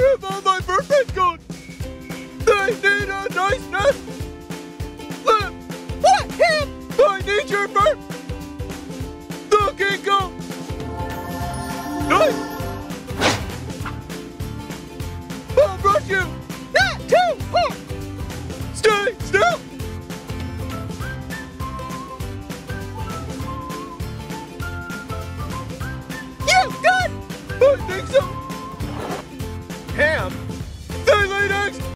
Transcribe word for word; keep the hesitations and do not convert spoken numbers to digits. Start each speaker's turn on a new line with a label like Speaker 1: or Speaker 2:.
Speaker 1: have all my mermaids gone? They need a nice nest. Flip.
Speaker 2: What, Ham?
Speaker 1: I need your mer... The king comes. Nice. I'll brush you.
Speaker 2: Not too hard.
Speaker 1: Stay still.
Speaker 2: You done?
Speaker 1: I think so.